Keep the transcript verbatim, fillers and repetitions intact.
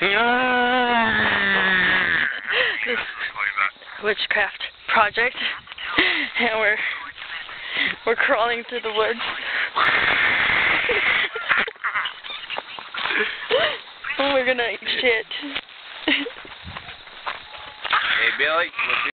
This witchcraft project, and we're we're crawling through the woods. And we're gonna eat shit. Hey Billy.